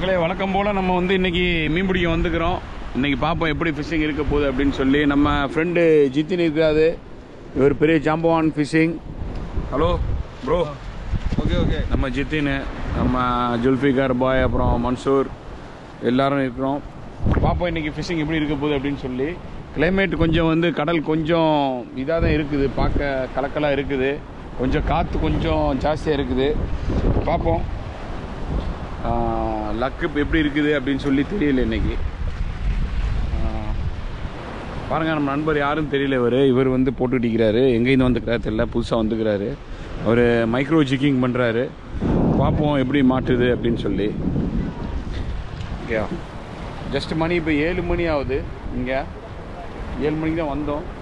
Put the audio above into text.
மக்களே வழக்கம் போல் நம்ம வந்து இன்றைக்கி மீன் பிடிக்க வந்துக்கிறோம். இன்றைக்கி பார்ப்போம் எப்படி ஃபிஷ்ஷிங் இருக்க போகுது அப்படின்னு சொல்லி. நம்ம ஃப்ரெண்டு ஜித்தின் இருக்காது, இவர் பெரிய ஜாம்பவான் fishing. Hello bro. Okay okay. நம்ம ஜித்தின், நம்ம ஜுல்ஃபிகர் பாய், அப்புறம் மன்சூர் எல்லோரும் இருக்கிறோம். பார்ப்போம் இன்றைக்கி ஃபிஷ்ஷிங் எப்படி இருக்க போகுது அப்படின்னு சொல்லி. கிளைமேட் கொஞ்சம் வந்து கடல் கொஞ்சம் இதாக தான் இருக்குது, பார்க்க கலக்கலாக இருக்குது, கொஞ்சம் காற்று கொஞ்சம் ஜாஸ்தியாக இருக்குது. பார்ப்போம் லக்கு எப்படி இருக்குது அப்படின்னு சொல்லி தெரியல இன்றைக்கி. பாருங்கள், நம்ம நண்பர் யாரும் தெரியல. இவர் வந்து போட்டுக்கிட்டிருக்கிறாரு, எங்கேருந்து வந்துக்கிறாரு தெரியல, புதுசாக வந்துக்கிறாரு. அவர் மைக்ரோ ஜிக்கிங் பண்ணுறாரு. பார்ப்போம் எப்படி மாட்டுது அப்படின்னு சொல்லி. ஓகே, ஜஸ்ட் மணி இப்போ 7 மணி ஆகுது. இங்கே 7 மணிக்கு தான் வந்தோம்.